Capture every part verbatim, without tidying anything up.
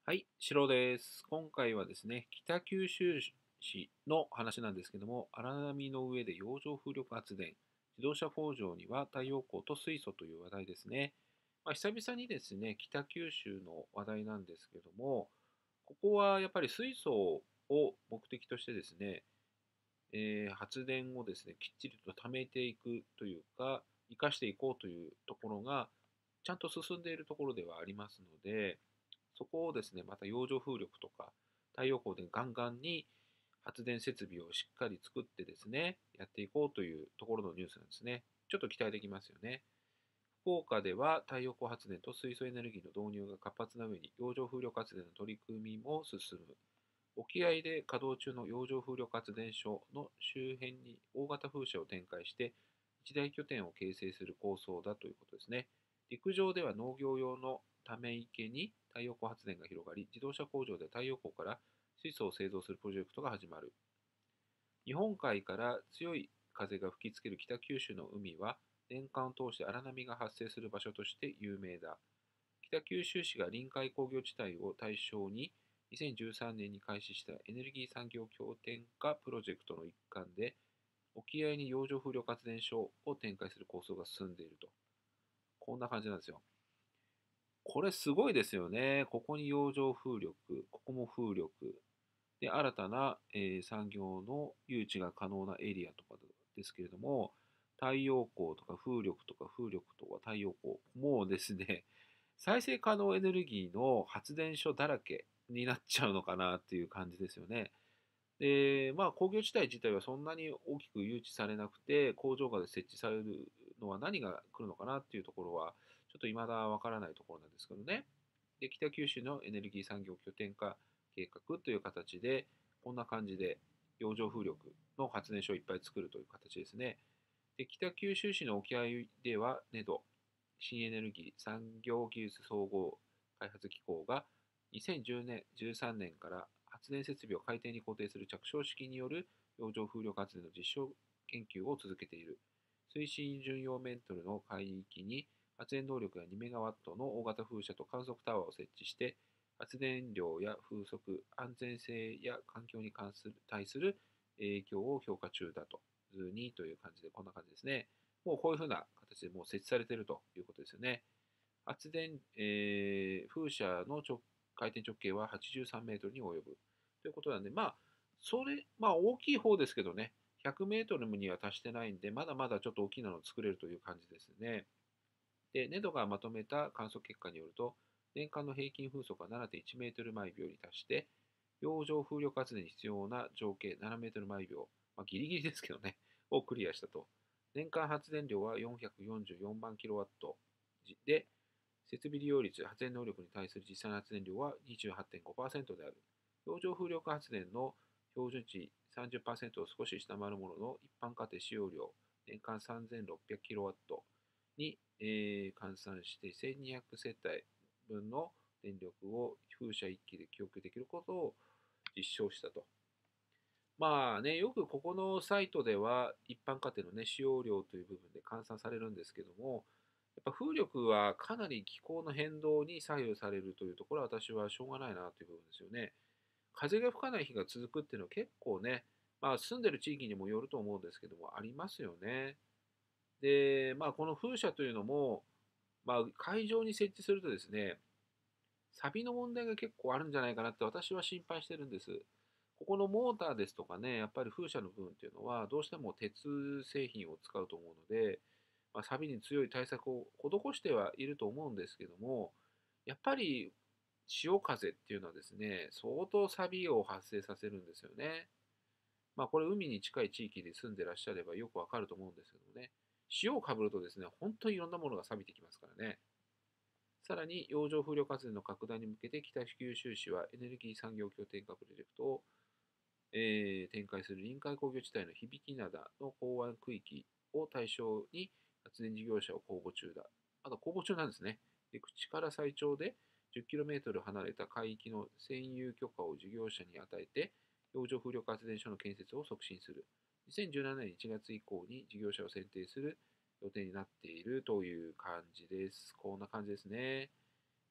はい、シです。今回はですね、北九州市の話なんですけども、荒波の上で洋上風力発電、自動車工場には太陽光と水素という話題ですね。まあ、久々にですね、北九州の話題なんですけども、ここはやっぱり水素を目的としてですね、えー発電をですね、きっちりと貯めていくというか、生かしていこうというところが、ちゃんと進んでいるところではありますので、そこをですね、また洋上風力とか太陽光でガンガンに発電設備をしっかり作ってですね、やっていこうというところのニュースなんですね。ちょっと期待できますよね。福岡では太陽光発電と水素エネルギーの導入が活発な上に洋上風力発電の取り組みも進む。沖合で稼働中の洋上風力発電所の周辺に大型風車を展開して一大拠点を形成する構想だということですね。陸上では農業用のため池に太陽光発電が広がり、自動車工場で太陽光から水素を製造するプロジェクトが始まる。日本海から強い風が吹きつける北九州の海は年間を通して荒波が発生する場所として有名だ。北九州市が臨海工業地帯を対象ににせんじゅうさんねんに開始したエネルギー産業協定化プロジェクトの一環で、沖合に洋上風力発電所を展開する構想が進んでいると。こんな感じなんですよ。これすごいですよね。ここに洋上風力、ここも風力。で、新たな、えー産業の誘致が可能なエリアとかですけれども、太陽光とか風力とか風力とか太陽光、もうですね、再生可能エネルギーの発電所だらけになっちゃうのかなっていう感じですよね。で、まあ工業地帯自体はそんなに大きく誘致されなくて、工場が設置されるのは何が来るのかなっていうところは、ちょっと未だわからないところなんですけどね。で、北九州のエネルギー産業拠点化計画という形で、こんな感じで洋上風力の発電所をいっぱい作るという形ですね。で、北九州市の沖合では、ネド、新エネルギー産業技術総合開発機構がにせんじゅうねん、じゅうさんねんから発電設備を海底に固定する着床式による洋上風力発電の実証研究を続けている。水深じゅうよんメートルの海域に発電動力がにメガワットの大型風車と観測タワーを設置して、発電量や風速、安全性や環境に関する対する影響を評価中だと。図にという感じで、こんな感じですね。もうこういうふうな形でもう設置されているということですよね。発電、えー風車の直回転直径ははちじゅうさんメートルに及ぶということなんで、まあ、それ、まあ大きい方ですけどね、ひゃくメートルには達してないんで、まだまだちょっと大きいのを作れるという感じですね。で、ネドがまとめた観測結果によると、年間の平均風速はななてんいちメートル毎秒に達して、洋上風力発電に必要な条件ななメートル毎秒、まあ、ギリギリですけどね、をクリアしたと。年間発電量はよんひゃくよんじゅうよんまんキロワットで、設備利用率、発電能力に対する実際の発電量は にじゅうはちてんごパーセント である。洋上風力発電の標準値さんじゅっパーセントを少し下回るものの、一般家庭使用量年間 さんぜんろっぴゃくキロワット に、えー換算してせんにひゃくせったいぶんの電力を風車いっきで供給できることを実証したと。まあね、よくここのサイトでは一般家庭のね、使用量という部分で換算されるんですけども、やっぱ風力はかなり気候の変動に左右されるというところは私はしょうがないなという部分ですよね。風が吹かない日が続くっていうのは結構ね、まあ住んでる地域にもよると思うんですけども、ありますよね。で、まあこの風車というのも、まあ海上に設置するとですね、錆の問題が結構あるんじゃないかなって私は心配してるんです。ここのモーターですとかね、やっぱり風車の部分っていうのは、どうしても鉄製品を使うと思うので、まあ、錆に強い対策を施してはいると思うんですけども、やっぱり潮風っていうのはですね、相当錆を発生させるんですよね。まあこれ海に近い地域で住んでらっしゃればよくわかると思うんですけどもね、潮をかぶるとですね、本当にいろんなものが錆びてきますからね。さらに洋上風力発電の拡大に向けて北九州市はエネルギー産業協定化プロジェクトを、えー展開する臨海工業地帯の響灘の港湾区域を対象に発電事業者を公募中だ。まだ公募中なんですね。陸地から最長で じゅっキロメートル 離れた海域の占有許可を事業者に与えて、洋上風力発電所の建設を促進する。にせんじゅうななねんいちがつ以降に事業者を選定する予定になっているという感じです。こんな感じですね。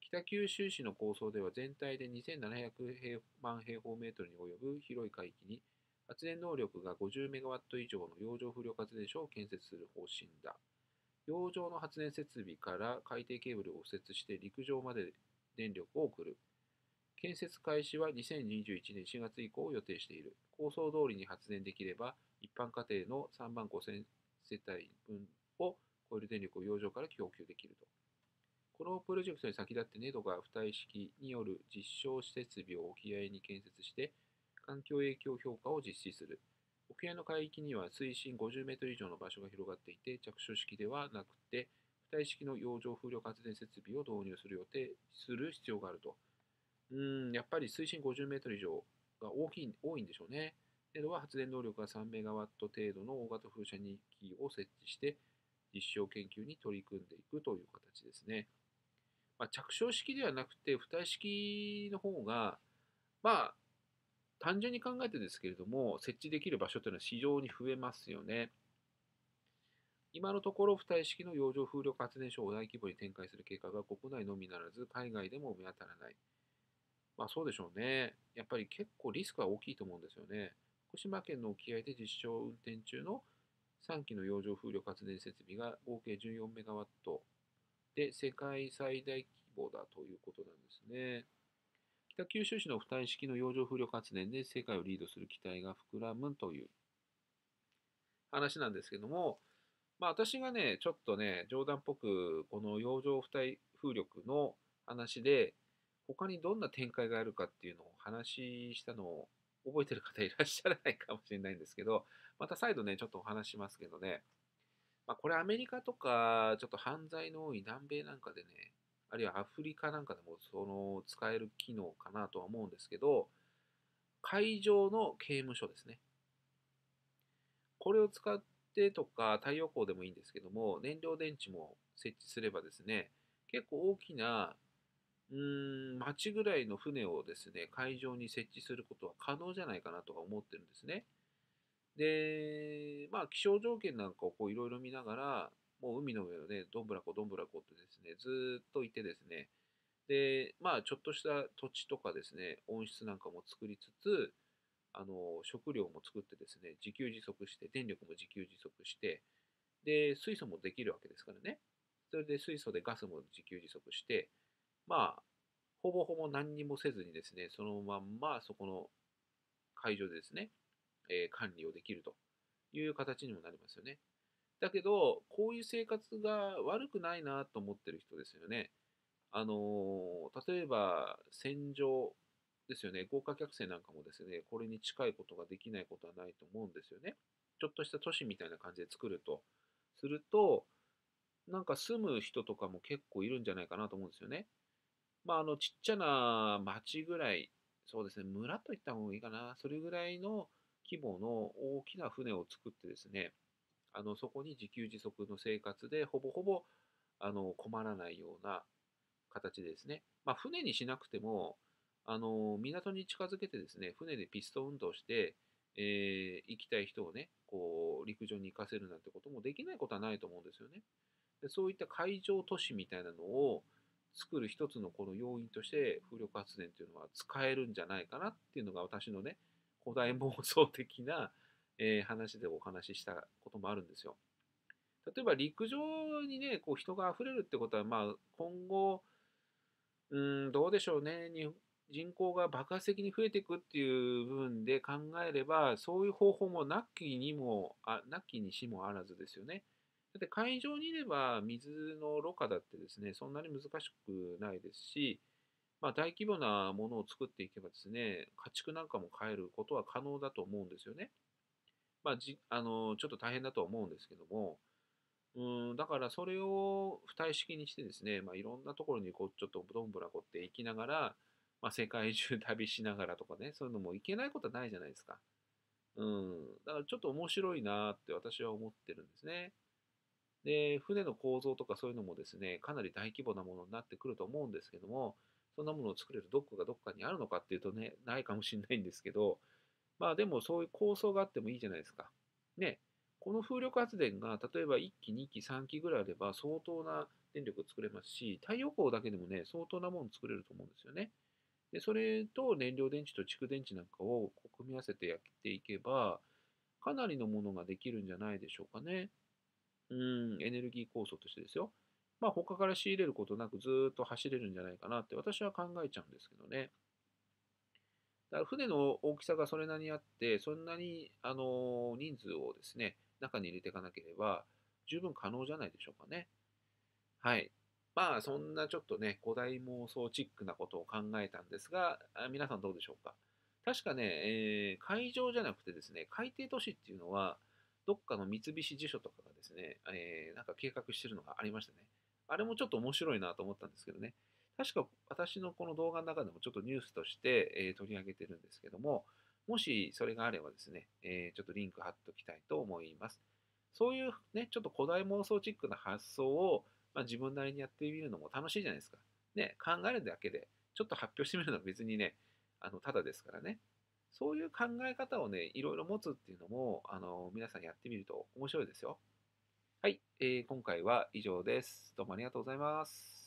北九州市の構想では全体でにせんななひゃくまん平方メートルに及ぶ広い海域に発電能力がごじゅうメガワット以上の洋上風力発電所を建設する方針だ。洋上の発電設備から海底ケーブルを敷設して陸上まで電力を送る。建設開始はにせんにじゅういちねんしがつ以降を予定している。構想通りに発電できれば、一般家庭のさんまんごせん世帯分を超える電力を洋上から供給できると。このプロジェクトに先立ってネドが浮体式による実証設備を沖合に建設して、環境影響評価を実施する。沖合の海域には水深ごじゅうメートル以上の場所が広がっていて、着手式ではなくて、浮体式の洋上風力発電設備を導入する予定する必要があると。うーん、やっぱり水深ごじゅうメートル以上が大きい多いんでしょうね。ネドは発電能力がさんメガワット程度の大型風車に機を設置して、実証研究に取り組んでいくという形ですね。まあ、着床式ではなくて、浮体式の方が、まあ、単純に考えてですけれども、設置できる場所というのは非常に増えますよね。今のところ、浮体式の洋上風力発電所を大規模に展開する計画が国内のみならず、海外でも見当たらない。まあそうでしょうね。やっぱり結構リスクは大きいと思うんですよね。福島県の沖合で実証運転中のさんきの洋上風力発電設備が合計じゅうよんメガワットで世界最大規模だということなんですね。北九州市の浮体式の洋上風力発電で世界をリードする期待が膨らむという話なんですけども、まあ私がね、ちょっとね、冗談っぽくこの洋上浮体風力の話で、他にどんな展開があるかっていうのを話したのを覚えてる方いらっしゃらないかもしれないんですけど、また再度ね、ちょっとお話しますけどね、まあ、これアメリカとか、ちょっと犯罪の多い南米なんかでね、あるいはアフリカなんかでもその使える機能かなとは思うんですけど、海上の刑務所ですね。これを使ってとか、太陽光でもいいんですけども、燃料電池も設置すればですね、結構大きな、うーん、町ぐらいの船をですね、海上に設置することは可能じゃないかなとか思ってるんですね。で、まあ、気象条件なんかをこういろいろ見ながら、もう海の上をね、どんぶらこどんぶらこってですね、ずーっといてですね、で、まあ、ちょっとした土地とかですね、温室なんかも作りつつ、あの、食料も作ってですね、自給自足して、電力も自給自足して、で、水素もできるわけですからね。それで水素でガスも自給自足して、まあ、ほぼほぼ何にもせずにですね、そのまんまそこの海上でですね、えー管理をできるという形にもなりますよね。だけど、こういう生活が悪くないなと思ってる人ですよね。あのー例えば、戦場ですよね。豪華客船なんかもですね、これに近いことができないことはないと思うんですよね。ちょっとした都市みたいな感じで作ると。すると、なんか住む人とかも結構いるんじゃないかなと思うんですよね。まあ、あの、ちっちゃな町ぐらい、そうですね、村といった方がいいかな。それぐらいの規模の大きな船を作ってですね、あの、そこに自給自足の生活で、ほぼほぼ、あの、困らないような形でですね。まあ、船にしなくても、あの、港に近づけてですね、船でピストン運動して、えー行きたい人をね、こう、陸上に行かせるなんてこともできないことはないと思うんですよね。でそういった海上都市みたいなのを作る一つのこの要因として風力発電っていうのは使えるんじゃないかなっていうのが私のね、古代妄想的な、えー話でお話ししたこともあるんですよ。例えば陸上にね、こう人が溢れるってことは、まあ今後、うーん、どうでしょうね。に人口が爆発的に増えていくっていう部分で考えれば、そういう方法もなきにも、あ、なきにしもあらずですよね。だって海上にいれば水のろ過だってですね、そんなに難しくないですし、まあ、大規模なものを作っていけばですね、家畜なんかも変えることは可能だと思うんですよね。まあ、じ、あの、ちょっと大変だと思うんですけども、うん、だからそれを付帯式にしてですね、まあ、いろんなところにこうちょっとどんぶらこって行きながら、まあ、世界中旅しながらとかね、そういうのも行けないことはないじゃないですか。うん、だからちょっと面白いなって私は思ってるんですね。で、船の構造とかそういうのもですね、かなり大規模なものになってくると思うんですけども、そんなものを作れるドックがどっかにあるのかっていうとね、ないかもしれないんですけど、まあでもそういう構想があってもいいじゃないですか。ね。 この風力発電が例えばいっき、にき、さんきぐらいあれば相当な電力を作れますし、太陽光だけでもね、相当なもの作れると思うんですよね。で、それと燃料電池と蓄電池なんかをこう組み合わせてやっていけば、かなりのものができるんじゃないでしょうかね。うん、エネルギー構想としてですよ。まあ、他から仕入れることなくずーっと走れるんじゃないかなって私は考えちゃうんですけどね。だから船の大きさがそれなりにあって、そんなに、あの人数をですね、中に入れていかなければ十分可能じゃないでしょうかね。はい。まあ、そんなちょっとね、古代妄想チックなことを考えたんですが、あ皆さんどうでしょうか。確かね、えー海上じゃなくてですね、海底都市っていうのは、どっかの三菱地所とかがですね、えーなんか計画してるのがありましたね。あれもちょっと面白いなと思ったんですけどね。確か私のこの動画の中でもちょっとニュースとして、えー取り上げてるんですけども、もしそれがあればですね、えーちょっとリンク貼っておきたいと思います。そういうね、ちょっと古代妄想チックな発想をまあ、自分なりにやってみるのも楽しいじゃないですか。ね、考えるだけで、ちょっと発表してみるのは別にね、あの、ただですからね。そういう考え方をね、いろいろ持つっていうのも、あの、皆さんやってみると面白いですよ。はい、えー今回は以上です。どうもありがとうございます。